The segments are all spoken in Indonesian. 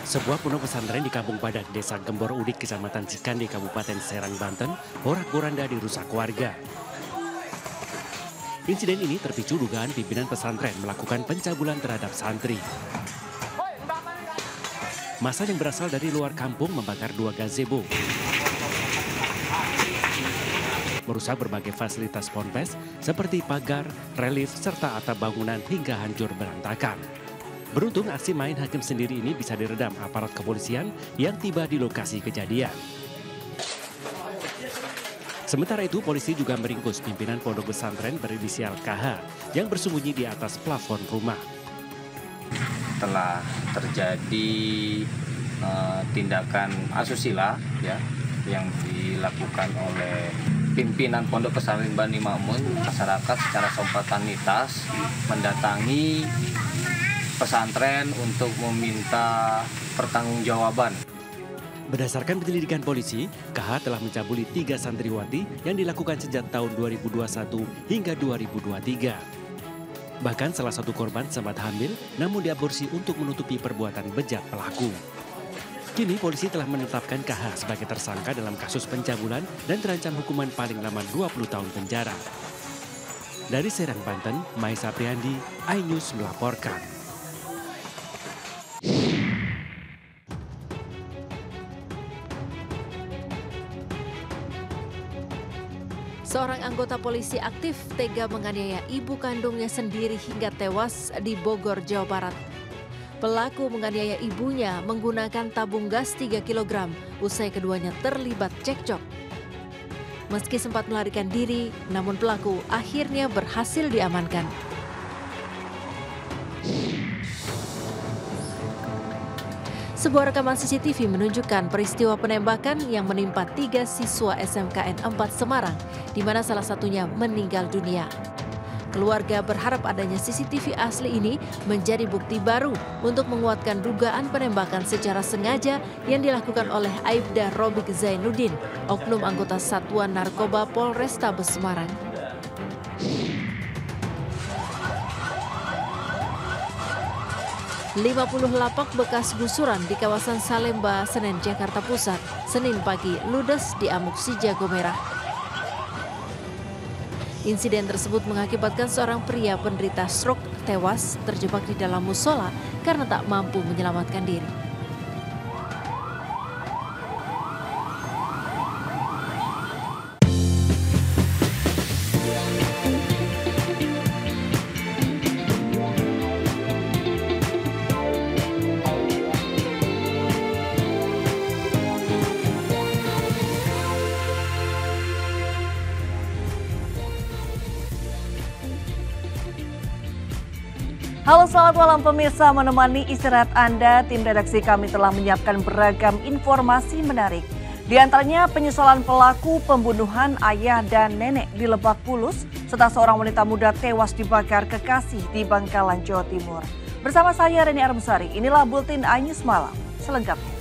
Sebuah pondok pesantren di Kampung Badak, Desa Gembor Udik, Kecamatan Cikande, Kabupaten Serang, Banten, porak-poranda dirusak warga. Insiden ini terpicu dugaan pimpinan pesantren melakukan pencabulan terhadap santri. Massa yang berasal dari luar kampung membakar 2 gazebo, merusak berbagai fasilitas ponpes seperti pagar, relief, serta atap bangunan hingga hancur berantakan. Beruntung aksi main hakim sendiri ini bisa diredam aparat kepolisian yang tiba di lokasi kejadian. Sementara itu, polisi juga meringkus pimpinan pondok pesantren berinisial KH yang bersembunyi di atas plafon rumah. Telah terjadi tindakan asusila ya yang dilakukan oleh pimpinan pondok pesantren Bani Makmun, masyarakat secara spontanitas mendatangi pesantren untuk meminta pertanggungjawaban. Berdasarkan penyelidikan polisi, KH telah mencabuli 3 santriwati yang dilakukan sejak tahun 2021 hingga 2023. Bahkan salah satu korban sempat hamil namun diaborsi untuk menutupi perbuatan bejat pelaku. Kini polisi telah menetapkan KH sebagai tersangka dalam kasus pencabulan dan terancam hukuman paling lama 20 tahun penjara. Dari Serang, Banten, Maisa Priandi, iNews melaporkan. Seorang anggota polisi aktif tega menganiaya ibu kandungnya sendiri hingga tewas di Bogor, Jawa Barat. Pelaku menganiaya ibunya menggunakan tabung gas 3 kg usai keduanya terlibat cekcok. Meski sempat melarikan diri, namun pelaku akhirnya berhasil diamankan. Sebuah rekaman CCTV menunjukkan peristiwa penembakan yang menimpa 3 siswa SMKN 4 Semarang, di mana salah satunya meninggal dunia. Keluarga berharap adanya CCTV asli ini menjadi bukti baru untuk menguatkan dugaan penembakan secara sengaja yang dilakukan oleh Aibda Robik Zainuddin, oknum anggota Satuan Narkoba Polrestabes Semarang. Lima 50 lapak bekas gusuran di kawasan Salemba, Senen, Jakarta Pusat, Senin pagi ludes di amuk si jago merah. Insiden tersebut mengakibatkan seorang pria penderita stroke tewas terjebak di dalam musola karena tak mampu menyelamatkan diri. Halo, selamat malam pemirsa, menemani istirahat Anda, tim redaksi kami telah menyiapkan beragam informasi menarik. Di antaranya penyesalan pelaku pembunuhan ayah dan nenek di Lebak Bulus, serta seorang wanita muda tewas dibakar kekasih di Bangkalan, Jawa Timur. Bersama saya Reni Armsari, inilah Buletin iNews Malam selengkapnya.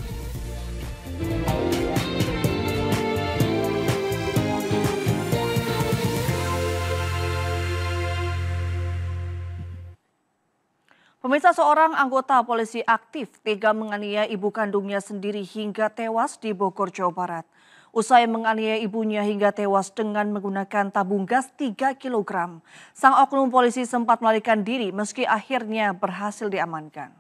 Pemirsa, seorang anggota polisi aktif tega menganiaya ibu kandungnya sendiri hingga tewas di Bogor, Jawa Barat. Usai menganiaya ibunya hingga tewas dengan menggunakan tabung gas 3 kg, sang oknum polisi sempat melarikan diri meski akhirnya berhasil diamankan.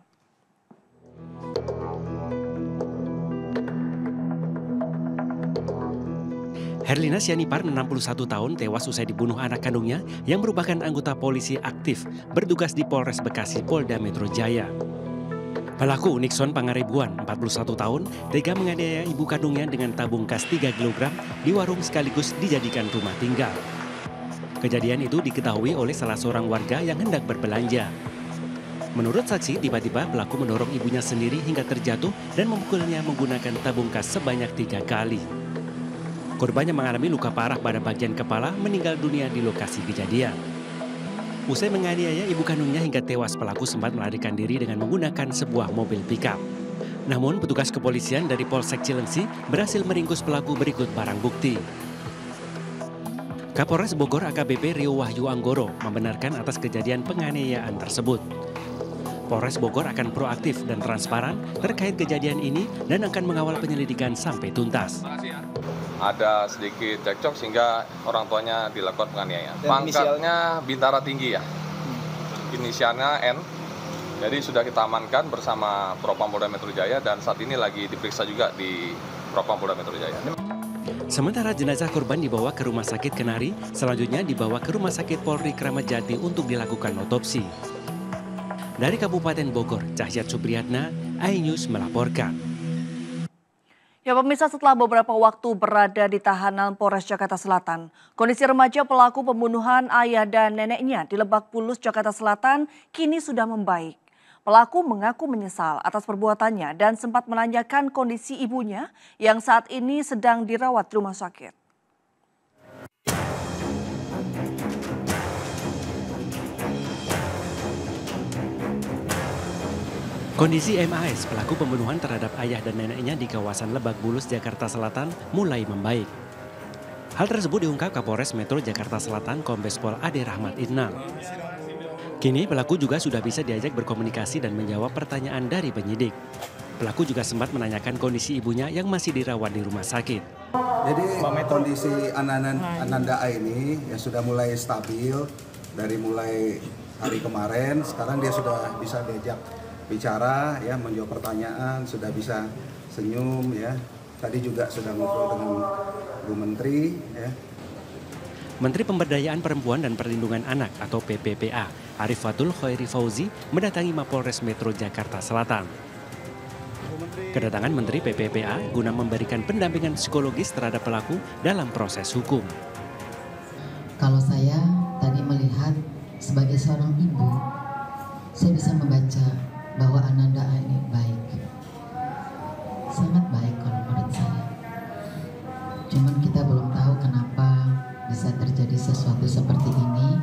Herlina Sianipar, 61 tahun, tewas usai dibunuh anak kandungnya yang merupakan anggota polisi aktif bertugas di Polres Bekasi, Polda Metro Jaya. Pelaku Nixon Pangaribuan, 41 tahun, tega menganiaya ibu kandungnya dengan tabung gas 3 kg di warung sekaligus dijadikan rumah tinggal. Kejadian itu diketahui oleh salah seorang warga yang hendak berbelanja. Menurut saksi, tiba-tiba pelaku mendorong ibunya sendiri hingga terjatuh dan memukulnya menggunakan tabung gas sebanyak 3 kali. Korbannya mengalami luka parah pada bagian kepala, meninggal dunia di lokasi kejadian. Usai menganiaya ibu kandungnya hingga tewas, pelaku sempat melarikan diri dengan menggunakan sebuah mobil pickup. Namun petugas kepolisian dari Polsek Cilengsi berhasil meringkus pelaku berikut barang bukti. Kapolres Bogor AKBP Rio Wahyu Anggoro membenarkan atas kejadian penganiayaan tersebut. Polres Bogor akan proaktif dan transparan terkait kejadian ini dan akan mengawal penyelidikan sampai tuntas. Ada sedikit cekcok sehingga orang tuanya dilakukan penganiayaan. Pangkatnya Bintara Tinggi ya, inisialnya N. Jadi sudah kita amankan bersama Propam Polda Metro Jaya dan saat ini lagi diperiksa juga di Propam Polda Metro Jaya. Sementara jenazah korban dibawa ke Rumah Sakit Kenari, selanjutnya dibawa ke Rumah Sakit Polri Kramat Jati untuk dilakukan otopsi. Dari Kabupaten Bogor, Cahyat Supriyatna, iNews melaporkan. Ya pemirsa, setelah beberapa waktu berada di tahanan Polres Jakarta Selatan, kondisi remaja pelaku pembunuhan ayah dan neneknya di Lebak Bulus, Jakarta Selatan kini sudah membaik. Pelaku mengaku menyesal atas perbuatannya dan sempat menanyakan kondisi ibunya yang saat ini sedang dirawat di rumah sakit. Kondisi MAS, pelaku pembunuhan terhadap ayah dan neneknya di kawasan Lebak Bulus, Jakarta Selatan mulai membaik. Hal tersebut diungkap Kapolres Metro Jakarta Selatan Kombes Pol Ade Rahmat Idnal. Kini pelaku juga sudah bisa diajak berkomunikasi dan menjawab pertanyaan dari penyidik. Pelaku juga sempat menanyakan kondisi ibunya yang masih dirawat di rumah sakit. Jadi kondisi Ananda A ini ya sudah mulai stabil dari mulai hari kemarin. Sekarang dia sudah bisa diajak bicara, ya, menjawab pertanyaan, sudah bisa senyum, ya. Tadi juga sudah ngobrol dengan Bu Menteri, ya. Menteri Pemberdayaan Perempuan dan Perlindungan Anak atau PPPA, Arif Fatul Khairi Fauzi mendatangi Mapolres Metro Jakarta Selatan. Kedatangan Menteri PPPA guna memberikan pendampingan psikologis terhadap pelaku dalam proses hukum. Kalau saya tadi melihat sebagai seorang ibu, saya bisa membaca bahwa Ananda ini baik, sangat baik kalau menurut saya. Cuman kita belum tahu kenapa bisa terjadi sesuatu seperti ini.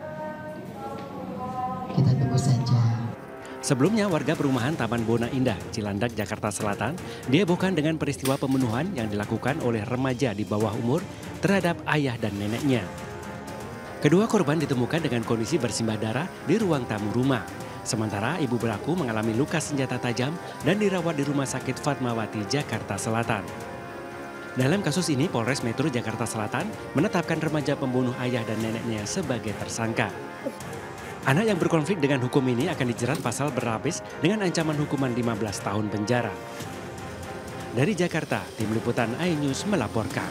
Kita tunggu saja. Sebelumnya warga perumahan Taman Bona Indah, Cilandak, Jakarta Selatan dihebohkan dengan peristiwa pembunuhan yang dilakukan oleh remaja di bawah umur terhadap ayah dan neneknya. Kedua korban ditemukan dengan kondisi bersimbah darah di ruang tamu rumah. Sementara ibu pelaku mengalami luka senjata tajam dan dirawat di Rumah Sakit Fatmawati, Jakarta Selatan. Dalam kasus ini, Polres Metro Jakarta Selatan menetapkan remaja pembunuh ayah dan neneknya sebagai tersangka. Anak yang berkonflik dengan hukum ini akan dijerat pasal berlapis dengan ancaman hukuman 15 tahun penjara. Dari Jakarta, Tim Liputan iNews melaporkan.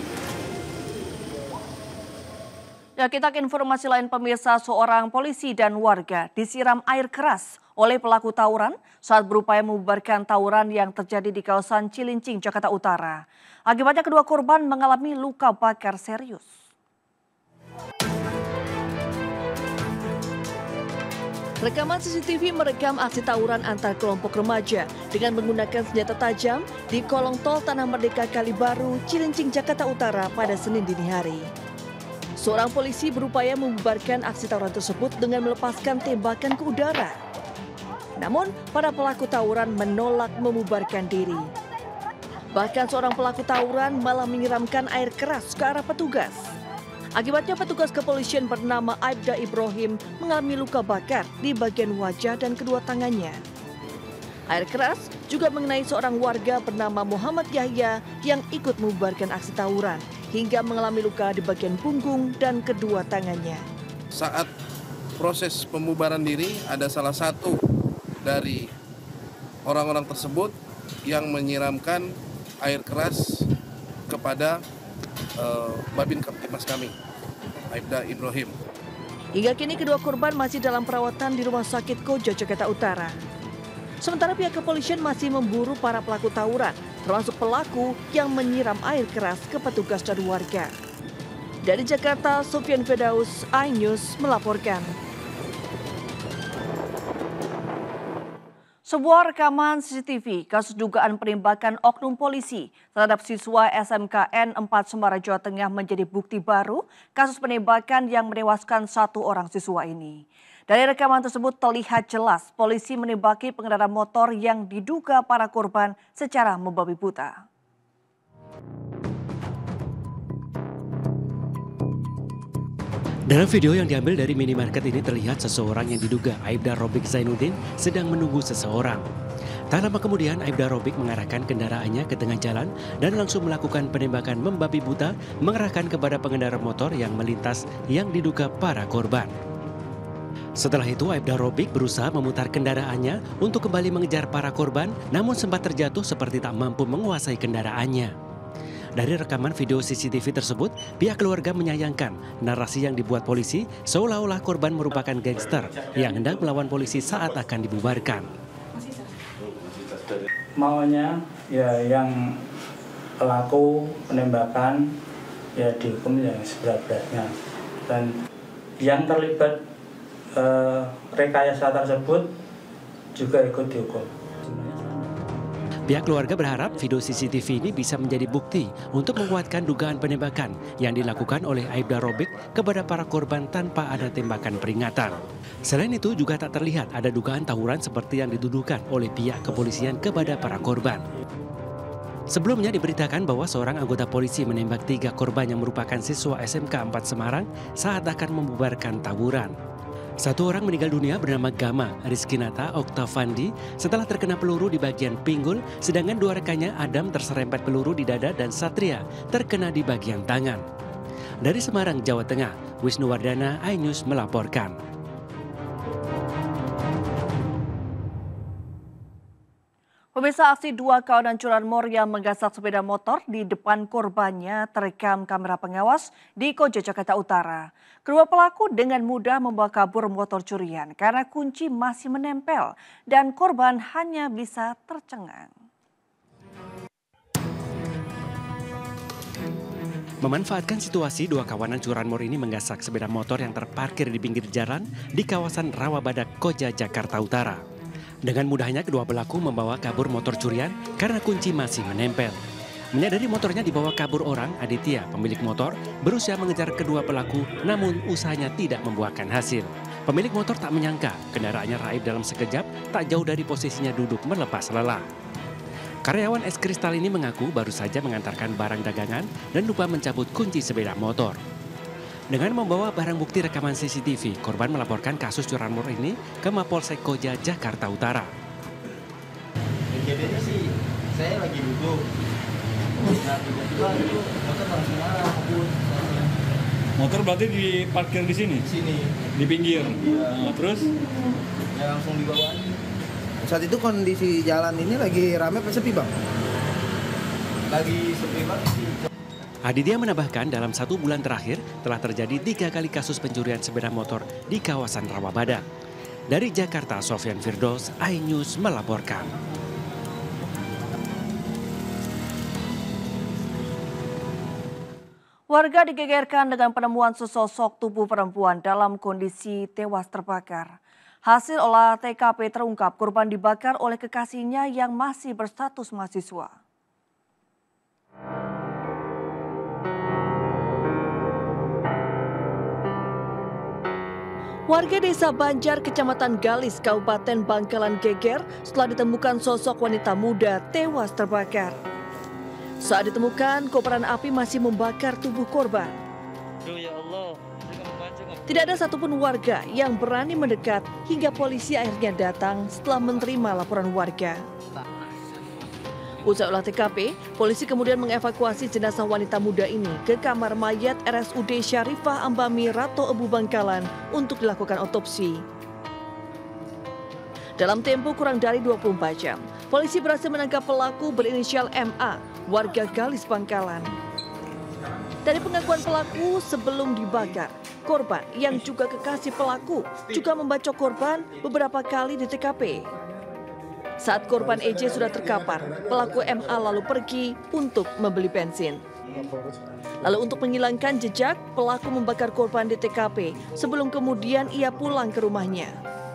Ya, kita ke informasi lain pemirsa, seorang polisi dan warga disiram air keras oleh pelaku tawuran saat berupaya membubarkan tawuran yang terjadi di kawasan Cilincing, Jakarta Utara. Akibatnya kedua korban mengalami luka bakar serius. Rekaman CCTV merekam aksi tawuran antar kelompok remaja dengan menggunakan senjata tajam di kolong tol Tanah Merdeka Kalibaru, Cilincing, Jakarta Utara pada Senin dini hari. Seorang polisi berupaya membubarkan aksi tawuran tersebut dengan melepaskan tembakan ke udara. Namun, para pelaku tawuran menolak membubarkan diri. Bahkan seorang pelaku tawuran malah menyiramkan air keras ke arah petugas. Akibatnya petugas kepolisian bernama Aibda Ibrahim mengalami luka bakar di bagian wajah dan kedua tangannya. Air keras juga mengenai seorang warga bernama Muhammad Yahya yang ikut membubarkan aksi tawuran hingga mengalami luka di bagian punggung dan kedua tangannya. Saat proses pembubaran diri, ada salah satu dari orang-orang tersebut yang menyiramkan air keras kepada Babin Kaptimas kami, Aibda Ibrahim. Hingga kini kedua korban masih dalam perawatan di Rumah Sakit Koja, Jakarta Utara. Sementara pihak kepolisian masih memburu para pelaku tawuran, termasuk pelaku yang menyiram air keras ke petugas dan warga. Dari Jakarta, Sofyan Firdaus, iNews melaporkan. Sebuah rekaman CCTV kasus dugaan penembakan oknum polisi terhadap siswa SMKN 4 Semarang, Jawa Tengah menjadi bukti baru kasus penembakan yang menewaskan satu orang siswa ini. Dari rekaman tersebut terlihat jelas polisi menembaki pengendara motor yang diduga para korban secara membabi buta. Dalam video yang diambil dari minimarket ini terlihat seseorang yang diduga Aibda Robik Zainuddin sedang menunggu seseorang. Tak lama kemudian Aibda Robik mengarahkan kendaraannya ke tengah jalan dan langsung melakukan penembakan membabi buta mengerahkan kepada pengendara motor yang melintas yang diduga para korban. Setelah itu Aibda Robik berusaha memutar kendaraannya untuk kembali mengejar para korban, namun sempat terjatuh seperti tak mampu menguasai kendaraannya. Dari rekaman video CCTV tersebut, pihak keluarga menyayangkan narasi yang dibuat polisi seolah-olah korban merupakan gangster yang hendak melawan polisi saat akan dibubarkan. Maunya ya yang pelaku penembakan ya dihukum yang seberat-beratnya, dan yang terlibat rekayasa tersebut juga ikut dihukum. Pihak keluarga berharap video CCTV ini bisa menjadi bukti untuk menguatkan dugaan penembakan yang dilakukan oleh Aibda Robik kepada para korban tanpa ada tembakan peringatan. Selain itu juga tak terlihat ada dugaan tawuran seperti yang dituduhkan oleh pihak kepolisian kepada para korban. Sebelumnya diberitakan bahwa seorang anggota polisi menembak 3 korban yang merupakan siswa SMK 4 Semarang saat akan membubarkan tawuran. 1 orang meninggal dunia bernama Gama Rizkinata Oktavandi setelah terkena peluru di bagian pinggul, sedangkan 2 rekannya Adam terserempet peluru di dada dan Satria terkena di bagian tangan. Dari Semarang, Jawa Tengah, Wisnuwardana, iNews melaporkan. Pemirsa, aksi 2 kawanan curanmor yang menggasak sepeda motor di depan korbannya terekam kamera pengawas di Koja, Jakarta Utara. Kedua pelaku dengan mudah membawa kabur motor curian karena kunci masih menempel dan korban hanya bisa tercengang. Memanfaatkan situasi, 2 kawanan curanmor ini menggasak sepeda motor yang terparkir di pinggir jalan di kawasan Rawabadak, Koja, Jakarta Utara. Dengan mudahnya kedua pelaku membawa kabur motor curian karena kunci masih menempel. Menyadari motornya dibawa kabur orang, Aditya, pemilik motor, berusaha mengejar kedua pelaku namun usahanya tidak membuahkan hasil. Pemilik motor tak menyangka kendaraannya raib dalam sekejap tak jauh dari posisinya duduk melepas lelah. Karyawan es kristal ini mengaku baru saja mengantarkan barang dagangan dan lupa mencabut kunci sepeda motor. Dengan membawa barang bukti rekaman CCTV, korban melaporkan kasus curanmor ini ke Mapolsek Koja, Jakarta Utara. Kejadiannya sih, saya lagi duduk. Nah, tiba-tiba itu motor langsung marah, kabur. Motor berarti diparkir di sini? Di sini. Di pinggir? Iya. Nah, terus? Ya langsung dibawa. Saat itu kondisi jalan ini lagi rame apa sepi, Bang? Lagi sepi banget sih. Aditya menambahkan dalam 1 bulan terakhir telah terjadi 3 kali kasus pencurian sepeda motor di kawasan Rawabadak. Dari Jakarta, Sofyan Firdaus, iNews melaporkan. Warga digegerkan dengan penemuan sesosok tubuh perempuan dalam kondisi tewas terbakar. Hasil olah TKP terungkap korban dibakar oleh kekasihnya yang masih berstatus mahasiswa. Warga desa Banjar, Kecamatan Galis, Kabupaten Bangkalan geger setelah ditemukan sosok wanita muda tewas terbakar. Saat ditemukan, kobaran api masih membakar tubuh korban. Tidak ada satupun warga yang berani mendekat hingga polisi akhirnya datang setelah menerima laporan warga. Usai olah TKP, polisi kemudian mengevakuasi jenazah wanita muda ini ke kamar mayat RSUD Syarifah Ambami Rato Ebu Bangkalan untuk dilakukan otopsi. Dalam tempo kurang dari 24 jam, polisi berhasil menangkap pelaku berinisial MA, warga Galis Bangkalan. Dari pengakuan pelaku sebelum dibakar, korban yang juga kekasih pelaku juga membacok korban beberapa kali di TKP. Saat korban EJ sudah terkapar, pelaku MA lalu pergi untuk membeli bensin. Lalu untuk menghilangkan jejak, pelaku membakar korban di TKP sebelum kemudian ia pulang ke rumahnya.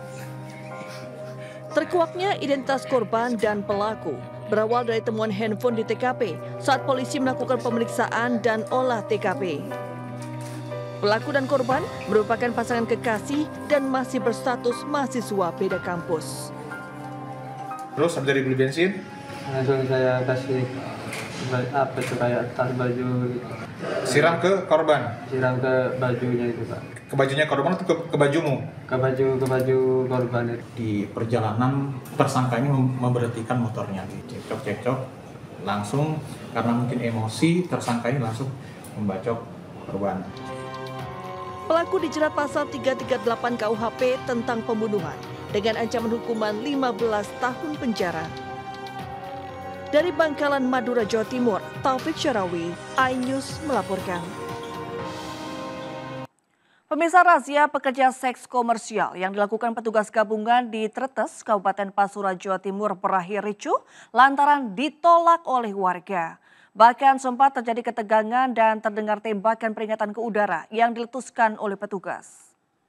Terkuaknya identitas korban dan pelaku berawal dari temuan handphone di TKP saat polisi melakukan pemeriksaan dan olah TKP. Pelaku dan korban merupakan pasangan kekasih dan masih berstatus mahasiswa beda kampus. Terus habis dari beli bensin? Langsung saya kasih apa itu kayak tas baju gitu. Siram ke korban? Siram ke bajunya itu, Pak. Ke bajunya korban atau ke bajumu? Ke baju korban itu. Di perjalanan tersangkanya memberhentikan motornya, cekcok langsung karena mungkin emosi tersangkanya langsung membacok korban. Pelaku dijerat pasal 338 KUHP tentang pembunuhan dengan ancaman hukuman 15 tahun penjara. Dari Bangkalan, Madura, Jawa Timur, Taufik Syarawi, iNews melaporkan. Pemirsa, razia pekerja seks komersial yang dilakukan petugas gabungan di Tretes, Kabupaten Pasuruan, Jawa Timur berakhir ricuh lantaran ditolak oleh warga. Bahkan sempat terjadi ketegangan dan terdengar tembakan peringatan ke udara yang diletuskan oleh petugas.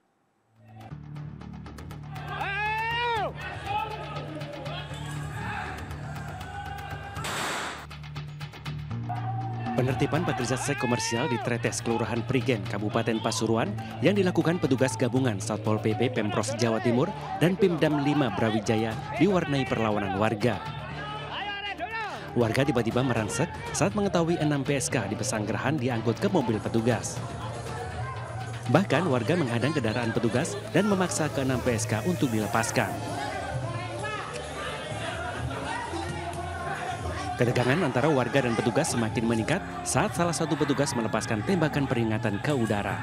Penertiban pekerja seks komersial di Tretes, Kelurahan Prigen, Kabupaten Pasuruan yang dilakukan petugas gabungan Satpol PP Pemprov Jawa Timur dan Pimdam 5 Brawijaya diwarnai perlawanan warga. Warga tiba-tiba merangsek saat mengetahui 6 PSK di Pesanggerahan diangkut ke mobil petugas. Bahkan warga menghadang kendaraan petugas dan memaksa ke 6 PSK untuk dilepaskan. Ketegangan antara warga dan petugas semakin meningkat saat salah satu petugas melepaskan tembakan peringatan ke udara.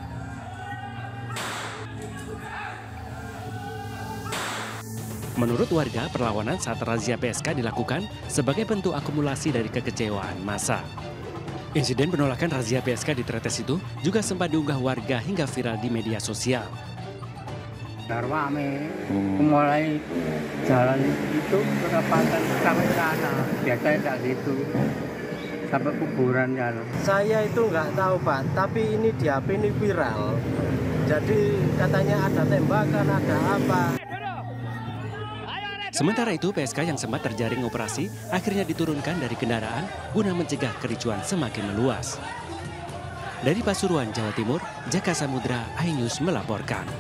Menurut warga, perlawanan saat razia PSK dilakukan sebagai bentuk akumulasi dari kekecewaan massa. Insiden penolakan razia PSK di Tretes itu juga sempat diunggah warga hingga viral di media sosial. Rame, mulai jalan itu kedapatan sampai sana, biasanya tidak gitu, sampai kuburan kan. Saya itu nggak tahu Pak, tapi ini di HP ini viral, jadi katanya ada tembakan, ada apa. Sementara itu, PSK yang sempat terjaring operasi akhirnya diturunkan dari kendaraan guna mencegah kericuan semakin meluas. Dari Pasuruan, Jawa Timur, Jaka Samudra, iNews melaporkan.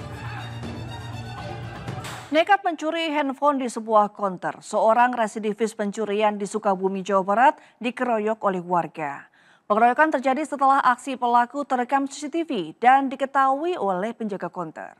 Nekat mencuri handphone di sebuah konter, seorang residivis pencurian di Sukabumi, Jawa Barat dikeroyok oleh warga. Pengeroyokan terjadi setelah aksi pelaku terekam CCTV dan diketahui oleh penjaga konter.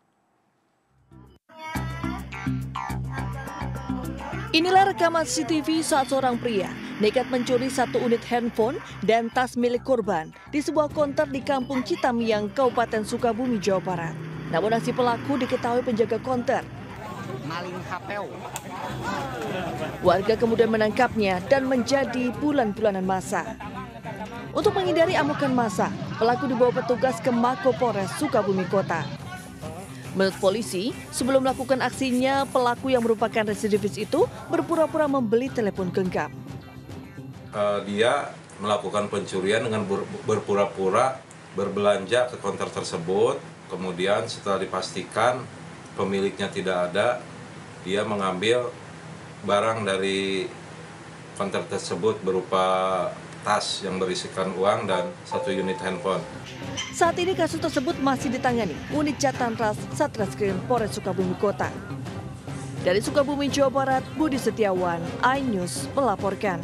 Inilah rekaman CCTV saat seorang pria nekat mencuri satu unit handphone dan tas milik korban di sebuah konter di Kampung Citamiang, Kabupaten Sukabumi, Jawa Barat. Namun aksi pelaku diketahui penjaga konter. Maling HP. Warga kemudian menangkapnya dan menjadi bulan-bulanan massa. Untuk menghindari amukan massa, pelaku dibawa petugas ke Mako Polres Sukabumi Kota. Menurut polisi, sebelum melakukan aksinya, pelaku yang merupakan residivis itu berpura-pura membeli telepon genggam. Dia melakukan pencurian dengan berpura-pura berbelanja ke konter tersebut. Kemudian setelah dipastikan pemiliknya tidak ada, dia mengambil barang dari konter tersebut berupa tas yang berisikan uang dan 1 unit handphone. Saat ini kasus tersebut masih ditangani unit Jatanras Satreskrim Polres Sukabumi Kota. Dari Sukabumi, Jawa Barat, Budi Setiawan, iNews melaporkan.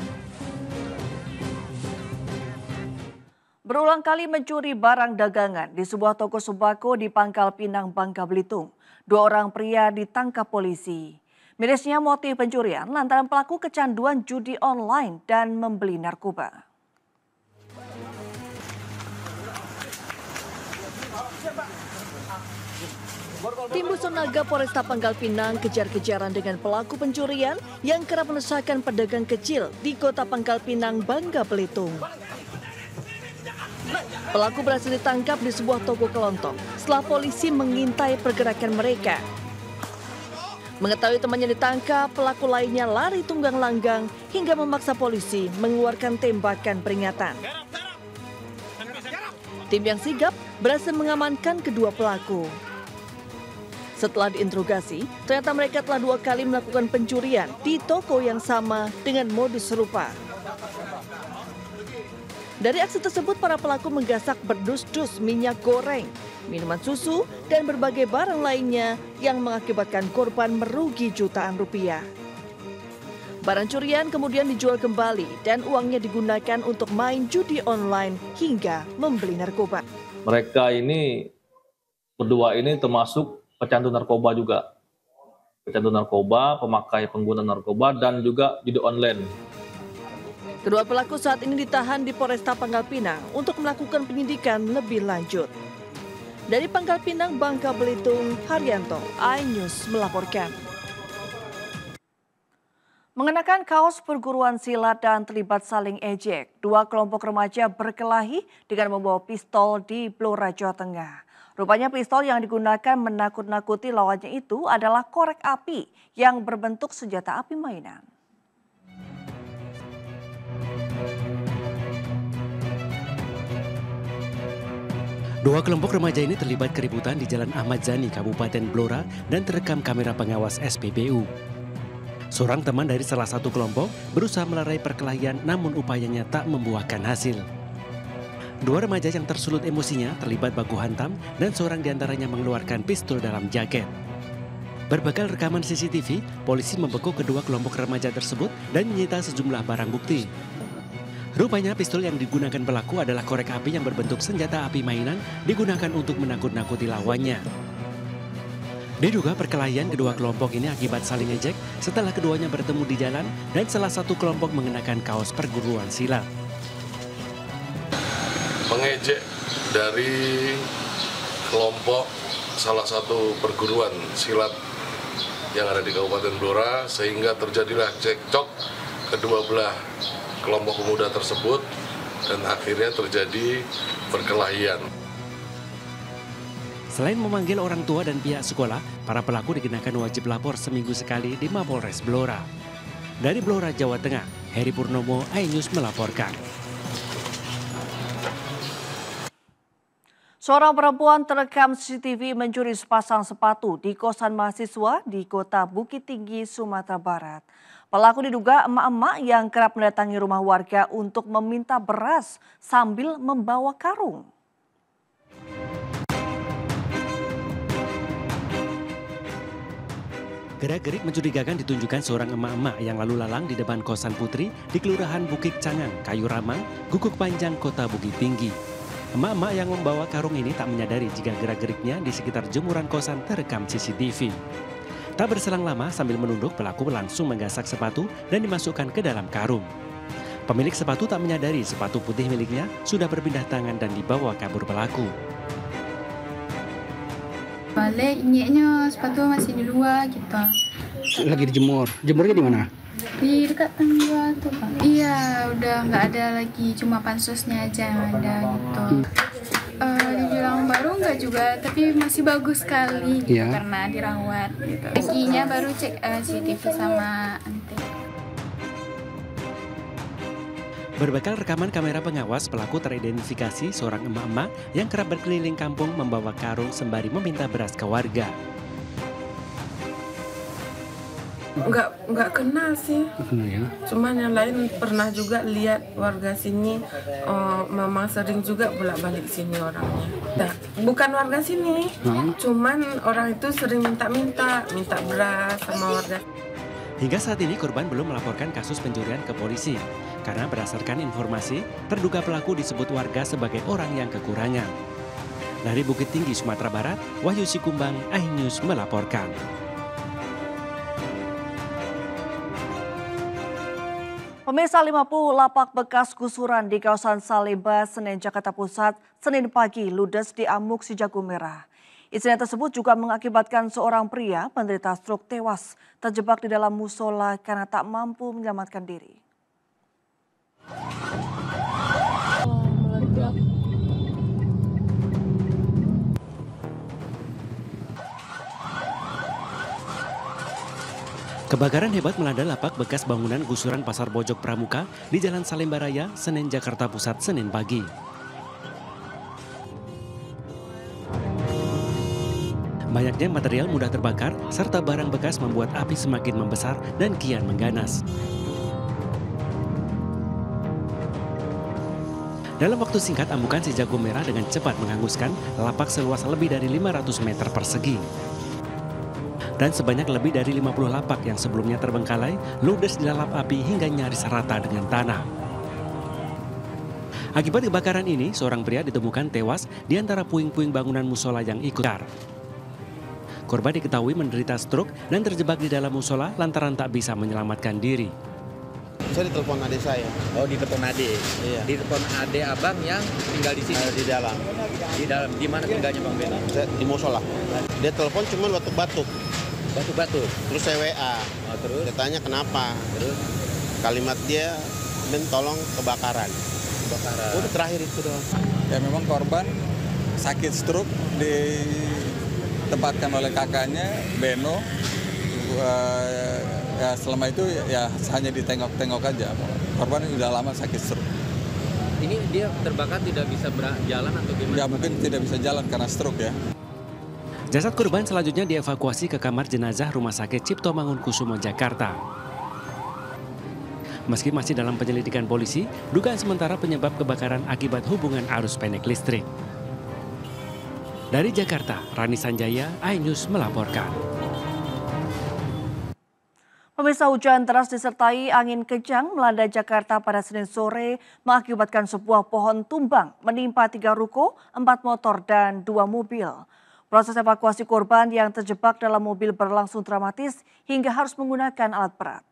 Berulang kali mencuri barang dagangan di sebuah toko sembako di Pangkal Pinang, Bangka Belitung. 2 orang pria ditangkap polisi. Mirisnya motif pencurian lantaran pelaku kecanduan judi online dan membeli narkoba. Tim Busonaga Polresta Pangkal Pinang kejar-kejaran dengan pelaku pencurian yang kerap meresahkan pedagang kecil di Kota Pangkal Pinang, Bangka Belitung. Pelaku berhasil ditangkap di sebuah toko kelontong setelah polisi mengintai pergerakan mereka. Mengetahui temannya ditangkap, pelaku lainnya lari tunggang langgang hingga memaksa polisi mengeluarkan tembakan peringatan. Tim yang sigap berhasil mengamankan kedua pelaku. Setelah diinterogasi, ternyata mereka telah 2 kali melakukan pencurian di toko yang sama dengan modus serupa. Dari aksi tersebut, para pelaku menggasak berdus-dus minyak goreng, minuman susu, dan berbagai barang lainnya yang mengakibatkan korban merugi jutaan rupiah. Barang curian kemudian dijual kembali dan uangnya digunakan untuk main judi online hingga membeli narkoba. Mereka ini berdua ini termasuk pecandu narkoba juga. Pecandu narkoba, pemakai pengguna narkoba, dan juga judi online. Kedua pelaku saat ini ditahan di Polresta Pangkal Pinang untuk melakukan penyidikan lebih lanjut. Dari Pangkal Pinang, Bangka Belitung, Haryanto, iNews melaporkan. Mengenakan kaos perguruan silat dan terlibat saling ejek, dua kelompok remaja berkelahi dengan membawa pistol di Blora, Jawa Tengah. Rupanya pistol yang digunakan menakut-nakuti lawannya itu adalah korek api yang berbentuk senjata api mainan. Dua kelompok remaja ini terlibat keributan di Jalan Ahmad Zani, Kabupaten Blora, dan terekam kamera pengawas SPBU. Seorang teman dari salah satu kelompok berusaha melerai perkelahian, namun upayanya tak membuahkan hasil. Dua remaja yang tersulut emosinya terlibat baku hantam dan seorang diantaranya mengeluarkan pistol dalam jaket. Berbekal rekaman CCTV, polisi membekuk kedua kelompok remaja tersebut dan menyita sejumlah barang bukti. Rupanya pistol yang digunakan pelaku adalah korek api yang berbentuk senjata api mainan digunakan untuk menakut-nakuti lawannya. Diduga perkelahian kedua kelompok ini akibat saling ejek setelah keduanya bertemu di jalan dan salah satu kelompok mengenakan kaos perguruan silat. Mengejek dari kelompok salah satu perguruan silat yang ada di Kabupaten Blora sehingga terjadilah cekcok kedua belah kelompok pemuda tersebut dan akhirnya terjadi perkelahian. Selain memanggil orang tua dan pihak sekolah, para pelaku dikenakan wajib lapor seminggu sekali di Mapolres Blora. Dari Blora, Jawa Tengah, Heri Purnomo, iNews melaporkan. Seorang perempuan terekam CCTV mencuri sepasang sepatu di kosan mahasiswa di Kota Bukit Tinggi, Sumatera Barat. Pelaku diduga emak-emak yang kerap mendatangi rumah warga untuk meminta beras sambil membawa karung. Gerak-gerik mencurigakan ditunjukkan seorang emak-emak yang lalu lalang di depan kosan Putri di Kelurahan Bukit Cangang, Kayu Ramang, Guguk Panjang, Kota Bukit Tinggi. Emak-emak yang membawa karung ini tak menyadari jika gerak-geriknya di sekitar jemuran kosan terekam CCTV. Tak berselang lama sambil menunduk, pelaku langsung menggasak sepatu dan dimasukkan ke dalam karung. Pemilik sepatu tak menyadari sepatu putih miliknya sudah berpindah tangan dan dibawa kabur pelaku. Balik nyeknya sepatu masih di luar gitu. Lagi dijemur. Jemurnya di mana? Di dekat tangga tuh Pak. Iya, udah nggak ada lagi, cuma pansusnya aja yang ada gitu. Dibilang baru nggak juga, tapi masih bagus sekali gitu, karena dirawat gitu. Paginya baru cek CCTV sama anti. Berbekal rekaman kamera pengawas, pelaku teridentifikasi seorang emak-emak yang kerap berkeliling kampung membawa karung sembari meminta beras ke warga. Nggak kenal sih, ya. Cuman yang lain pernah juga lihat warga sini, memang sering juga bolak-balik sini orangnya. Nah, bukan warga sini, cuman orang itu sering minta beras sama warga. Hingga saat ini korban belum melaporkan kasus pencurian ke polisi. Karena berdasarkan informasi, terduga pelaku disebut warga sebagai orang yang kekurangan. Dari Bukit Tinggi, Sumatera Barat, Wahyu Sikumbang, iNews melaporkan. Pemirsa, 50 lapak bekas gusuran di kawasan Salemba, Senen, Jakarta Pusat, Senin pagi ludes di Amuk si Jago Merah. Insiden tersebut juga mengakibatkan seorang pria penderita stroke tewas terjebak di dalam musola karena tak mampu menyelamatkan diri. Kebakaran hebat melanda lapak bekas bangunan gusuran Pasar Bojok Pramuka di Jalan Salemba Raya, Senen, Jakarta Pusat, Senin pagi. Banyaknya material mudah terbakar serta barang bekas membuat api semakin membesar dan kian mengganas. Dalam waktu singkat, amukan si Jago Merah dengan cepat menghanguskan lapak seluas lebih dari 500 meter persegi. Dan sebanyak lebih dari 50 lapak yang sebelumnya terbengkalai ludes dilalap api hingga nyaris rata dengan tanah. Akibat kebakaran ini, seorang pria ditemukan tewas di antara puing-puing bangunan musola yang ikut terbakar. Korban diketahui menderita stroke dan terjebak di dalam musola lantaran tak bisa menyelamatkan diri. Saya ditelepon adik saya. Oh, ditelepon adik. Iya. Ditelepon adik abang yang tinggal di sini. Di dalam. Di dalam. Di mana tinggalnya Bang Beno? Di musola. Dia telepon cuma batuk-batuk. Batuk-batuk. Terus saya WA. Oh, terus? Dia tanya kenapa. Terus kalimat dia, "Ben, tolong kebakaran." Kebakaran. Udah terakhir itu doang. Ya memang korban sakit stroke ditempatkan oleh kakaknya Beno. Ya selama itu ya hanya ditengok-tengok aja. Korban sudah lama sakit stroke. Ini dia terbakar tidak bisa berjalan atau gimana? Ya mungkin tidak bisa jalan karena stroke ya. Jasad korban selanjutnya dievakuasi ke kamar jenazah Rumah Sakit Cipto Mangunkusumo, Jakarta. Meski masih dalam penyelidikan polisi, dugaan sementara penyebab kebakaran akibat hubungan arus pendek listrik. Dari Jakarta, Rani Sanjaya, iNews melaporkan. Pemirsa, hujan deras disertai angin kencang melanda Jakarta pada Senin sore mengakibatkan sebuah pohon tumbang menimpa 3 ruko, 4 motor, dan 2 mobil. Proses evakuasi korban yang terjebak dalam mobil berlangsung dramatis hingga harus menggunakan alat berat.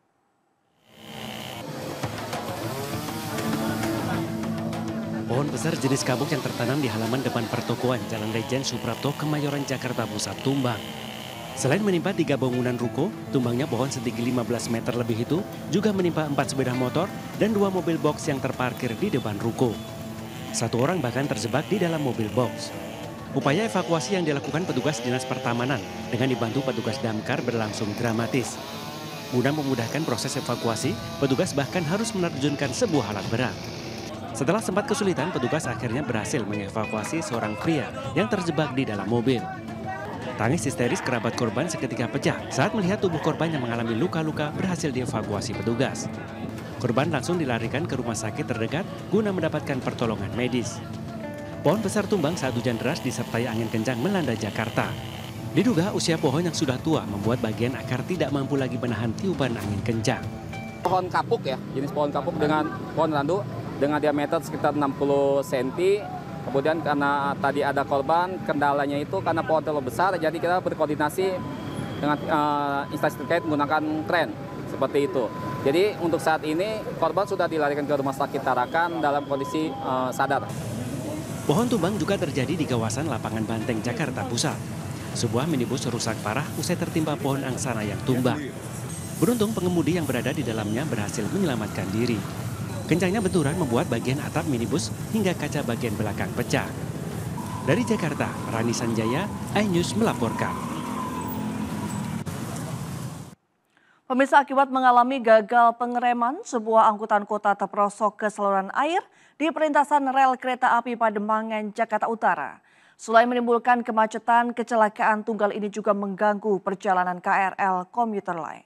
Pohon besar jenis kabuk yang tertanam di halaman depan pertokoan Jalan Lejen Suprapto, Kemayoran, Jakarta Pusat tumbang. Selain menimpa 3 bangunan ruko, tumbangnya pohon setinggi 15 meter lebih itu juga menimpa 4 sepeda motor dan 2 mobil box yang terparkir di depan ruko. 1 orang bahkan terjebak di dalam mobil box. Upaya evakuasi yang dilakukan petugas Dinas Pertamanan dengan dibantu petugas damkar berlangsung dramatis. Guna memudahkan proses evakuasi, petugas bahkan harus menerjunkan sebuah alat berat. Setelah sempat kesulitan, petugas akhirnya berhasil mengevakuasi seorang pria yang terjebak di dalam mobil. Tangis histeris kerabat korban seketika pecah saat melihat tubuh korban yang mengalami luka-luka berhasil dievakuasi petugas. Korban langsung dilarikan ke rumah sakit terdekat guna mendapatkan pertolongan medis. Pohon besar tumbang saat hujan deras disertai angin kencang melanda Jakarta. Diduga usia pohon yang sudah tua membuat bagian akar tidak mampu lagi menahan tiupan angin kencang. Pohon kapuk ya, jenis pohon kapuk dengan pohon randu dengan diameter sekitar 60 cm. Kemudian karena tadi ada korban, kendalanya itu karena pohon terlalu besar, jadi kita berkoordinasi dengan instansi terkait menggunakan kren, seperti itu. Jadi untuk saat ini korban sudah dilarikan ke Rumah Sakit Tarakan dalam kondisi sadar. Pohon tumbang juga terjadi di kawasan Lapangan Banteng, Jakarta Pusat. Sebuah minibus rusak parah usai tertimpa pohon angsana yang tumbang. Beruntung pengemudi yang berada di dalamnya berhasil menyelamatkan diri. Kencangnya benturan membuat bagian atap minibus hingga kaca bagian belakang pecah. Dari Jakarta, Rani Sanjaya, iNews melaporkan. Pemirsa, akibat mengalami gagal pengereman, sebuah angkutan kota terperosok ke saluran air di perlintasan rel kereta api Pademangan, Jakarta Utara. Selain menimbulkan kemacetan, kecelakaan tunggal ini juga mengganggu perjalanan KRL komuter lain.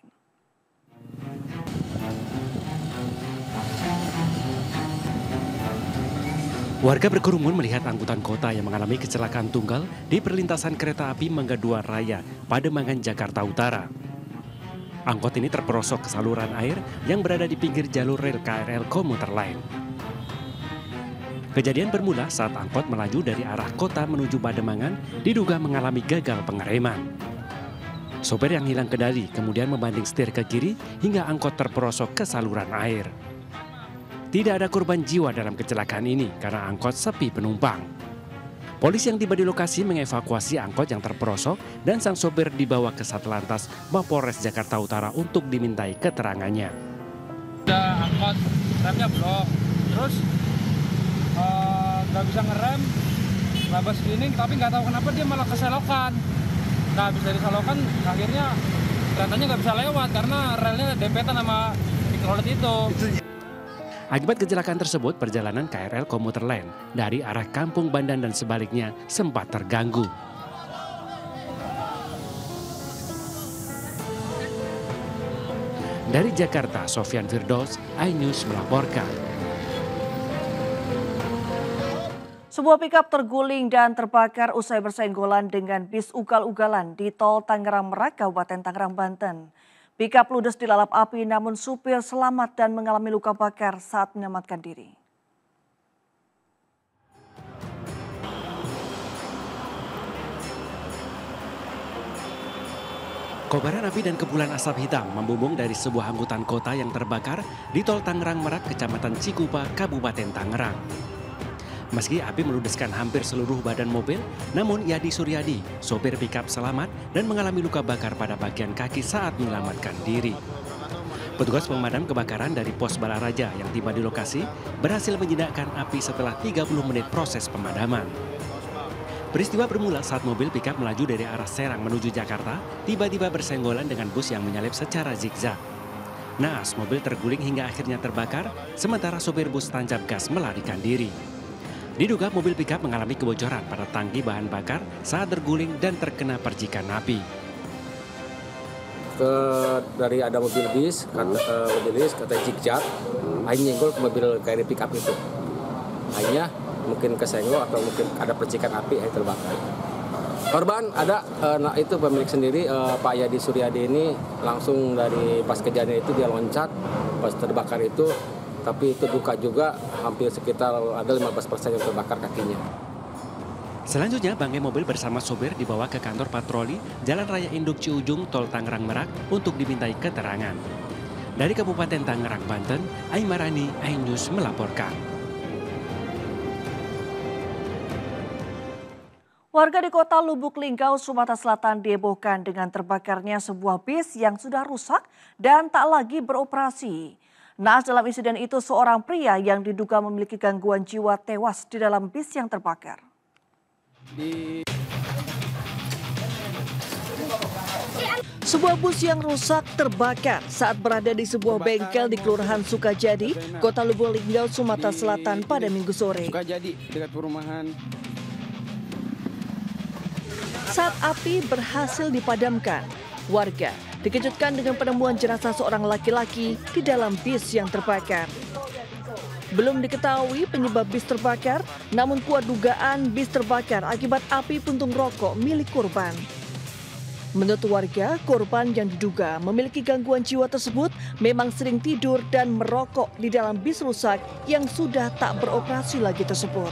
Warga berkerumun melihat angkutan kota yang mengalami kecelakaan tunggal di perlintasan kereta api Mangga 2 Raya, Pademangan, Jakarta Utara. Angkot ini terperosok ke saluran air yang berada di pinggir jalur rel KRL komuter lain. Kejadian bermula saat angkot melaju dari arah kota menuju Pademangan diduga mengalami gagal pengereman. Sopir yang hilang kendali kemudian membanding setir ke kiri hingga angkot terperosok ke saluran air. Tidak ada korban jiwa dalam kecelakaan ini karena angkot sepi penumpang. Polisi yang tiba di lokasi mengevakuasi angkot yang terperosok dan sang sopir dibawa ke Satlantas Mapolres Jakarta Utara untuk dimintai keterangannya. Ada angkot, remnya blok, terus nggak bisa ngerem, labas gini, tapi nggak tahu kenapa dia malah keselokan. Nggak bisa diselokan, akhirnya keretanya nggak bisa lewat karena relnya dempetan sama mikrolet itu. Akibat kecelakaan tersebut, perjalanan KRL komuter lain dari arah Kampung Bandan dan sebaliknya sempat terganggu. Dari Jakarta, Sofyan Firdaus, iNews melaporkan. Sebuah pikap terguling dan terbakar usai bersenggolan dengan bis ugal-ugalan di Tol Tangerang Merak, Kabupaten Tangerang, Banten. Pikap ludes dilalap api namun supir selamat dan mengalami luka bakar saat menyelamatkan diri. Kobaran api dan kepulan asap hitam membumbung dari sebuah angkutan kota yang terbakar di Tol Tangerang Merak, Kecamatan Cikupa, Kabupaten Tangerang. Meski api meludeskan hampir seluruh badan mobil, namun Yadi Suryadi, sopir pikap selamat dan mengalami luka bakar pada bagian kaki saat menyelamatkan diri. Petugas pemadam kebakaran dari Pos Balaraja yang tiba di lokasi berhasil menjinakkan api setelah 30 menit proses pemadaman. Peristiwa bermula saat mobil pikap melaju dari arah Serang menuju Jakarta, tiba-tiba bersenggolan dengan bus yang menyalip secara zigzag. Naas, mobil terguling hingga akhirnya terbakar, sementara sopir bus tancap gas melarikan diri. Diduga mobil pikap mengalami kebocoran pada tangki bahan bakar saat terguling dan terkena percikan api. Dari ada mobil bis kata zigzag, akhirnya nyenggol ke mobil kayak pikap itu. Akhirnya mungkin kesenggol atau mungkin ada percikan api yang terbakar. Korban ada, itu pemilik sendiri Pak Yadi Suryadi ini langsung dari pas kejadian itu dia loncat pas terbakar itu. Tapi itu buka juga hampir sekitar ada 15% yang terbakar kakinya. Selanjutnya bangkai mobil bersama sopir dibawa ke kantor patroli Jalan Raya Induk Ciujung Tol Tangerang Merak untuk dimintai keterangan. Dari Kabupaten Tangerang, Banten, Aimarani, iNews melaporkan. Warga di kota Lubuk Linggau, Sumatera Selatan dihebohkan dengan terbakarnya sebuah bis yang sudah rusak dan tak lagi beroperasi. Naas dalam insiden itu seorang pria yang diduga memiliki gangguan jiwa tewas di dalam bis yang terbakar. Sebuah bus yang rusak terbakar saat berada di sebuah bengkel di Kelurahan Sukajadi, Kota Lubuk Linggau, Sumatera Selatan pada Minggu sore. Sukajadi dekat perumahan. Saat api berhasil dipadamkan, warga dikejutkan dengan penemuan jenazah seorang laki-laki di dalam bis yang terbakar. Belum diketahui penyebab bis terbakar, namun kuat dugaan bis terbakar akibat api puntung rokok milik korban. Menurut warga, korban yang diduga memiliki gangguan jiwa tersebut memang sering tidur dan merokok di dalam bis rusak yang sudah tak beroperasi lagi tersebut.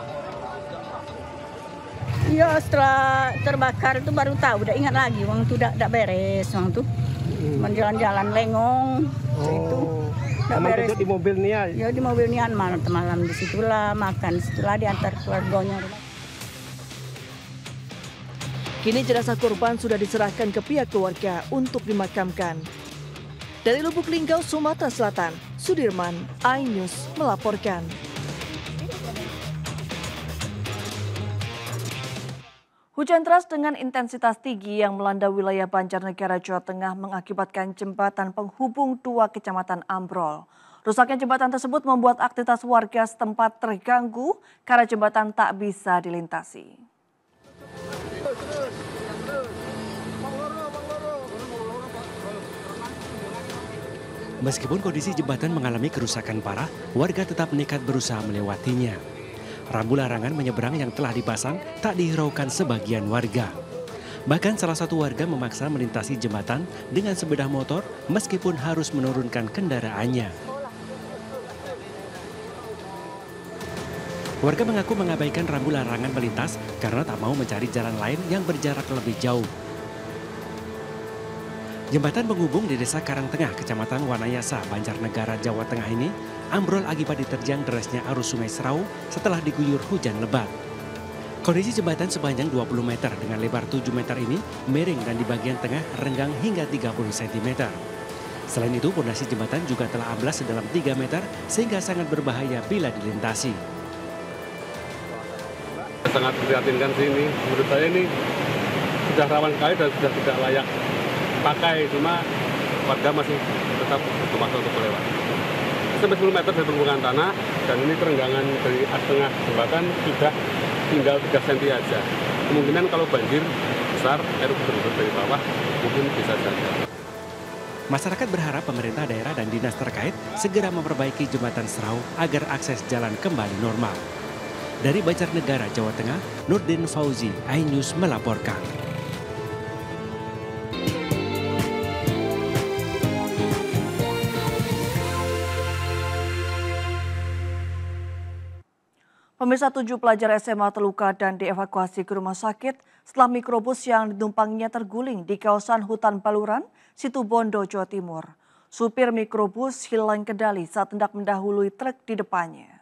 Iya, setelah terbakar itu baru tahu, udah ingat lagi, uang itu udah beres, uang itu jalan-jalan lengong, itu udah beres. Di mobil Nian? Ya di mobil Nian, malam di situlah, makan di situlah diantar keluarganya. Kini jenazah korban sudah diserahkan ke pihak keluarga untuk dimakamkan. Dari Lubuk Linggau, Sumatera Selatan, Sudirman, iNews melaporkan. Hujan deras dengan intensitas tinggi yang melanda wilayah Banjarnegara, Jawa Tengah mengakibatkan jembatan penghubung dua kecamatan ambrol. Rusaknya jembatan tersebut membuat aktivitas warga setempat terganggu karena jembatan tak bisa dilintasi. Meskipun kondisi jembatan mengalami kerusakan parah, warga tetap nekat berusaha melewatinya. Rambu larangan menyeberang yang telah dipasang tak dihiraukan sebagian warga. Bahkan salah satu warga memaksa melintasi jembatan dengan sepeda motor meskipun harus menurunkan kendaraannya. Warga mengaku mengabaikan rambu larangan melintas karena tak mau mencari jalan lain yang berjarak lebih jauh. Jembatan penghubung di Desa Karangtengah, Kecamatan Wanayasa, Banjarnegara, Jawa Tengah ini ambrol akibat diterjang derasnya arus Sungai Serau setelah diguyur hujan lebat. Kondisi jembatan sepanjang 20 meter dengan lebar 7 meter ini miring dan di bagian tengah renggang hingga 30 cm. Selain itu, pondasi jembatan juga telah amblas sedalam 3 meter sehingga sangat berbahaya bila dilintasi. Sangat prihatinkan sih ini, menurut saya ini sudah rawan sekali dan sudah tidak layak pakai, cuma warga masih tetap memaksa untuk melewati. Sampai 10 meter dari permukaan tanah dan ini kerenggangan dari tengah jembatan sudah tinggal 3 cm aja. Kemungkinan kalau banjir besar, air bersumber dari bawah mungkin bisa saja. Masyarakat berharap pemerintah daerah dan dinas terkait segera memperbaiki jembatan Serau agar akses jalan kembali normal. Dari Banjarnegara, Jawa Tengah, Nurdin Fauzi, iNews melaporkan. Pemirsa, 7 pelajar SMA terluka dan dievakuasi ke rumah sakit setelah mikrobus yang ditumpanginya terguling di kawasan hutan Baluran, Situbondo, Jawa Timur. Supir mikrobus hilang kendali saat hendak mendahului truk di depannya.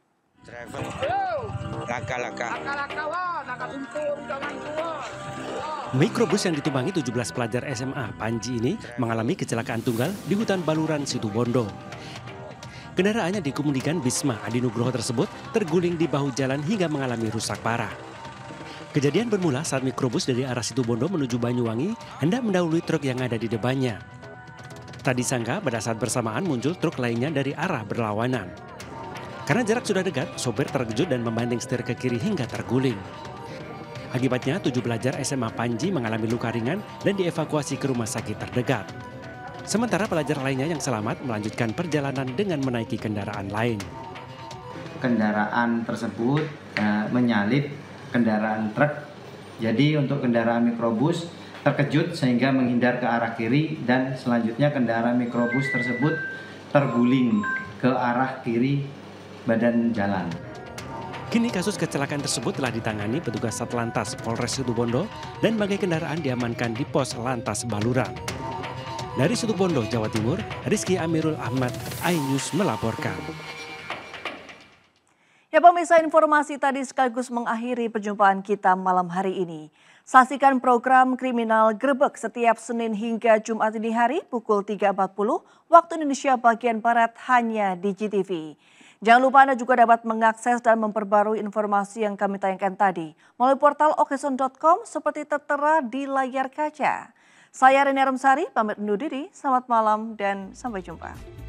Mikrobus yang ditumpangi 17 pelajar SMA Panji ini mengalami kecelakaan tunggal di hutan Baluran, Situbondo. Kendaraannya dikemudikan Bisma Adi Nugroho tersebut terguling di bahu jalan hingga mengalami rusak parah. Kejadian bermula saat mikrobus dari arah Situbondo menuju Banyuwangi hendak mendahului truk yang ada di depannya. Tak disangka pada saat bersamaan muncul truk lainnya dari arah berlawanan. Karena jarak sudah dekat, sopir terkejut dan membanting setir ke kiri hingga terguling. Akibatnya 7 pelajar SMA Panji mengalami luka ringan dan dievakuasi ke rumah sakit terdekat. Sementara pelajar lainnya yang selamat melanjutkan perjalanan dengan menaiki kendaraan lain. Kendaraan tersebut menyalip kendaraan truk. Jadi untuk kendaraan mikrobus terkejut sehingga menghindar ke arah kiri dan selanjutnya kendaraan mikrobus tersebut terguling ke arah kiri badan jalan. Kini kasus kecelakaan tersebut telah ditangani petugas Satlantas Polres Situbondo dan bangkai kendaraan diamankan di pos Lantas Baluran. Dari Situbondo, Jawa Timur, Rizky Amirul Ahmad, iNews melaporkan. Ya pemirsa, informasi tadi sekaligus mengakhiri perjumpaan kita malam hari ini. Saksikan program Kriminal Grebek setiap Senin hingga Jumat dini hari pukul 3.40 waktu Indonesia bagian Barat hanya di GTV. Jangan lupa Anda juga dapat mengakses dan memperbarui informasi yang kami tayangkan tadi melalui portal okeson.com seperti tertera di layar kaca. Saya Reni Arumsari, pamit undur diri, selamat malam dan sampai jumpa.